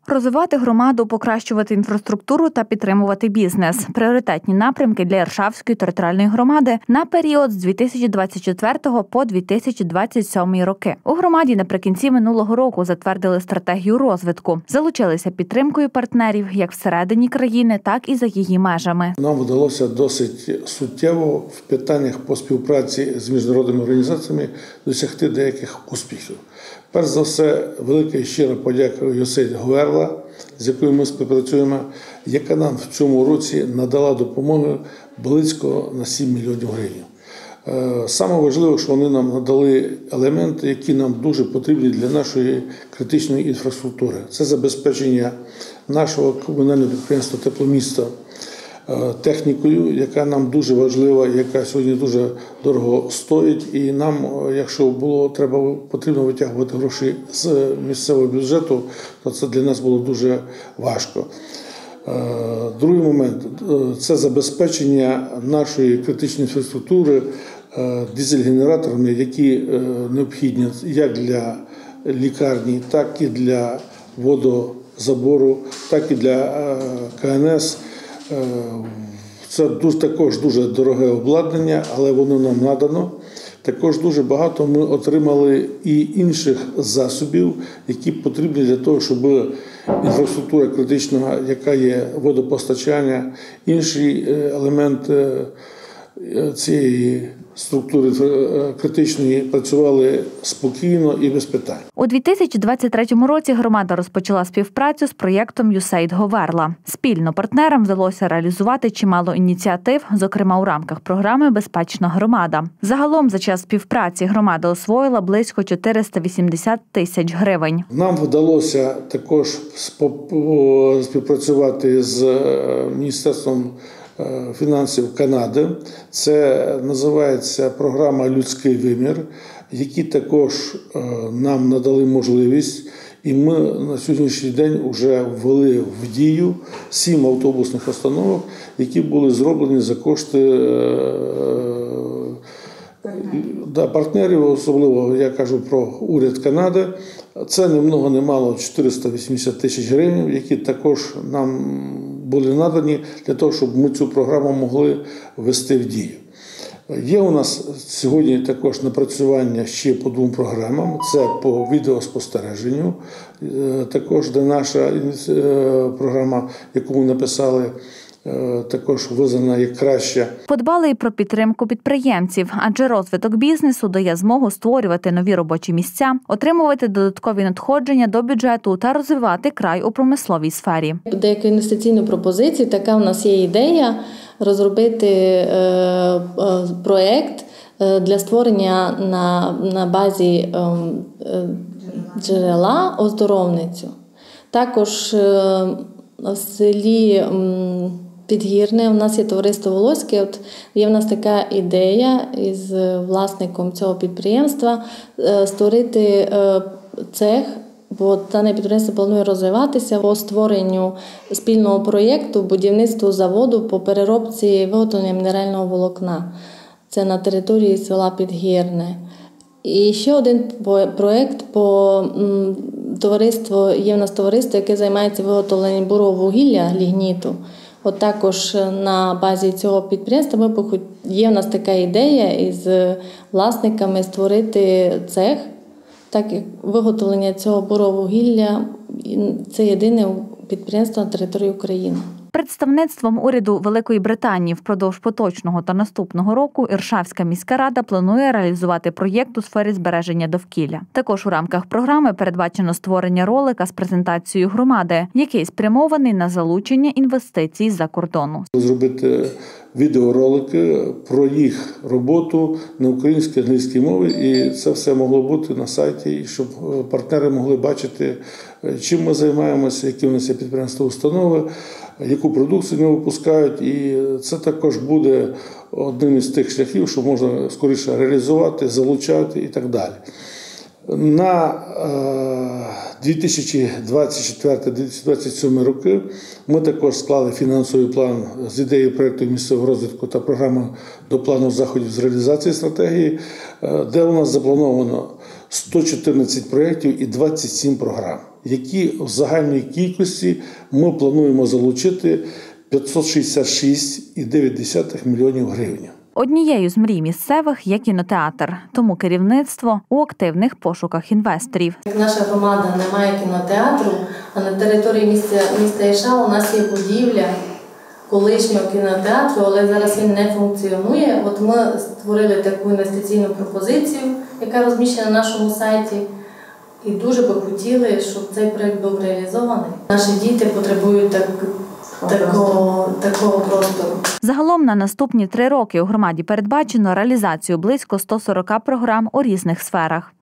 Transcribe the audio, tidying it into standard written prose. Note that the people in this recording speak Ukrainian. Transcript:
Розвивати громаду, покращувати інфраструктуру та підтримувати бізнес – пріоритетні напрямки для Іршавської територіальної громади на період з 2024 по 2027 роки. У громаді наприкінці минулого року затвердили стратегію розвитку, залучилися підтримкою партнерів як всередині країни, так і за її межами. Нам вдалося досить суттєво в питаннях по співпраці з міжнародними організаціями досягти деяких успіхів. Перш за все, велика і щира подяка USAID Говерла, з якою ми співпрацюємо, яка нам в цьому році надала допомогу близько на 7 мільйонів гривень. Саме важливе, що вони нам надали елементи, які нам дуже потрібні для нашої критичної інфраструктури. Це забезпечення нашого комунального підприємства «Тепломісто» технікою, яка нам дуже важлива, яка сьогодні дуже дорого стоїть. І нам, якщо потрібно витягувати гроші з місцевого бюджету, то це для нас було дуже важко. Другий момент – це забезпечення нашої критичної інфраструктури дизель-генераторами, які необхідні як для лікарні, так і для водозабору, так і для КНС. Це також дуже дороге обладнання, але воно нам надано. Також дуже багато ми отримали і інших засобів, які потрібні для того, щоб інфраструктура критична, яка є водопостачання, інші елементи цієї структури критичної працювали спокійно і без питань. У 2023 році громада розпочала співпрацю з проєктом USAID Говерла. Спільно партнерам вдалося реалізувати чимало ініціатив, зокрема у рамках програми «Безпечна громада». Загалом за час співпраці громада освоїла близько 480 тисяч гривень. Нам вдалося також співпрацювати з Міністерством фінансів Канади. Це називається програма «Людський вимір», які також нам надали можливість. І ми на сьогоднішній день вже ввели в дію 7 автобусних установок, які були зроблені за кошти партнерів, особливо я кажу про уряд Канади. Це ні много ні мало 480 тисяч гривень, які також нам були надані для того, щоб ми цю програму могли ввести в дію. Є у нас сьогодні також напрацювання ще по 2 програмам. Це по відеоспостереженню, також де наша програма, яку ми написали, також визнана як краща. Подбали і про підтримку підприємців, адже розвиток бізнесу дає змогу створювати нові робочі місця, отримувати додаткові надходження до бюджету та розвивати край у промисловій сфері. Деякі інвестиційні пропозиції, така у нас є ідея розробити проєкт для створення на базі джерела оздоровницю. Також в селі Підгірне у нас є товариство Волоське. Є в нас така ідея із власником цього підприємства створити цех, бо дане підприємство планує розвиватися по створенню спільного проєкту будівництву заводу по переробці виготовлення мінерального волокна. Це на території села Підгірне. І ще один проєкт по товариство, є в нас товариство, яке займається виготовленням бурового вугілля, лігніту. От також на базі цього підприємства є в нас така ідея із власниками створити цех, так як виготовлення цього бурового вугілля – це єдине підприємство на території України. Представництвом уряду Великої Британії впродовж поточного та наступного року Іршавська міська рада планує реалізувати проєкт у сфері збереження довкілля. Також у рамках програми передбачено створення ролика з презентацією громади, який спрямований на залучення інвестицій з-за кордону. Зробити відеоролики про їх роботу на українській, англійській мові, і це все могло бути на сайті, щоб партнери могли бачити, чим ми займаємося, які в нас є підприємства, установи, яку продукцію вони випускають, і це також буде одним із тих шляхів, що можна скоріше реалізувати, залучати і так далі. На 2024-2027 роки ми також склали фінансовий план з ідеєю проєкту місцевого розвитку та програми до плану заходів з реалізації стратегії, де у нас заплановано 114 проєктів і 27 програм, які в загальній кількості ми плануємо залучити 566,9 мільйонів гривень. Однією з мрій місцевих є кінотеатр, тому керівництво у активних пошуках інвесторів. Наша громада не має кінотеатру, а на території міста Іршава у нас є будівля колишнього кінотеатру, але зараз він не функціонує. От ми створили таку інвестиційну пропозицію, яка розміщена на нашому сайті, і дуже би хотіли, щоб цей проєкт був реалізований. Наші діти потребують такого простору. Загалом на наступні 3 роки у громаді передбачено реалізацію близько 140 програм у різних сферах.